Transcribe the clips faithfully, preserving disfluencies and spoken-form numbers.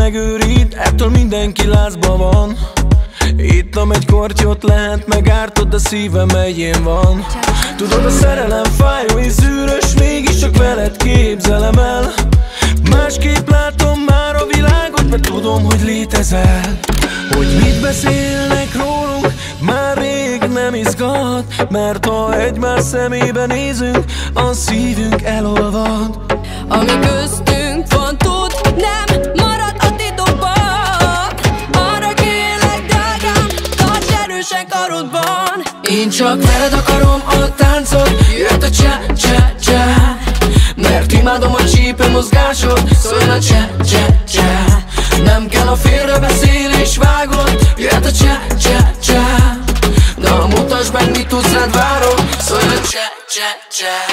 megőrít, ettől mindenki lázba van. Ittam egy kortyot, lehet megártod, de szívem enyém van. Tudod, a szerelem fájó és szűrös, mégis csak veled képzelem el. Másképp látom már a világot, mert tudom, hogy létezel. Hogy mit beszélnek rólunk, már rég nem izgat, mert ha egymás szemébe nézünk, a szívünk elolvad. Ami köztünk van, tud, nem marad a titokban. Arra kérlek, drágám, tarts erősen karodban. Én csak veled akarom a táncot, jött a csá, csá, csá. Mert imádom a csípő mozgásod, szóljon a csá, csá, csá. Nem kell a félrebeszélés, vágod, jött a csá, csá, csá. Na mutasd meg, mit tudsz, rád várok, szóljon a csá, csá, csá.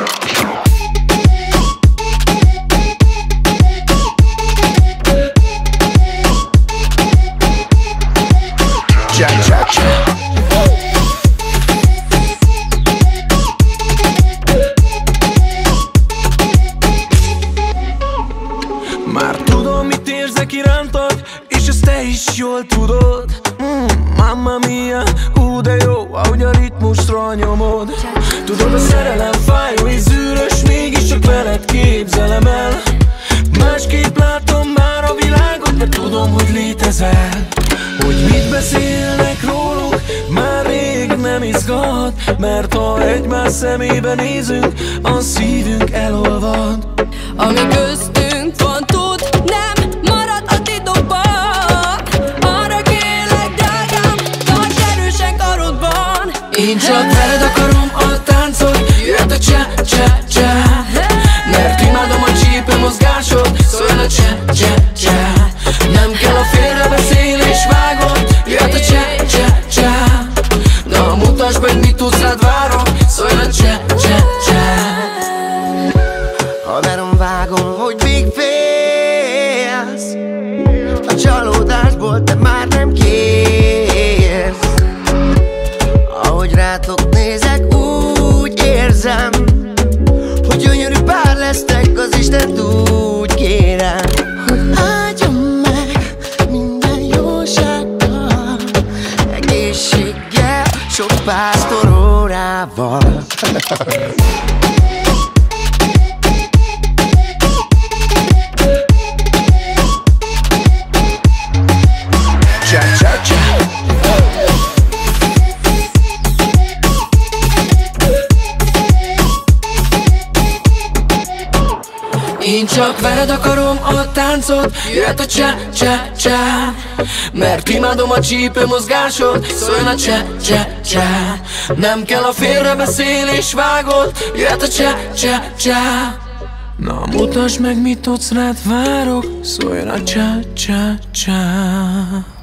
Már tudom, mit érzek irántad, és ezt te is jól tudod. mm, Mamma mia, ú de jó, ahogy a ritmusra nyomod. Tudod, a szerelem fájó és zűrös, mégis csak veled képzelem el. Másképp látom már a világot, mert tudom, hogy létezel. Hogy mit beszélnek rólunk, már rég nem izgat, mert ha egymás szemébe nézünk, a szívünk elolvad. Ami köztünk van, tud, nem marad a titokban. Arra kérlek, drágám, tarts erősen karodban. Én csak veled akarom a táncot, jött a csá, csá, csá. Mert imádom a csípő mozgásod, szóljon a csá, csá, csá. Nem kell a félrebeszélés, vágod, jött a csá, csá, csá. Na mutasd meg, mit tudsz, rád várok, szóljon a csá, csá, csá. Haverom, vágom, hogy még félsz. A csalódásból te már nem kérsz. Ahogy rátok nézek, úgy érzem, hogy gyönyörű pár lesztek, az Isten úgy kérem, hogy áldjon meg minden jósággal, egészséggel, sok pásztorórával. Én csak veled akarom a táncot, jött a csá, csá, csá. Mert imádom a csípő mozgásod, szóljon a csá, csá, csá. Nem kell a félrebeszélés, vágod, jött a csá, csá, csá. Na mutasd meg, mit tudsz, rád várok, szóljon a csá, csá, csá.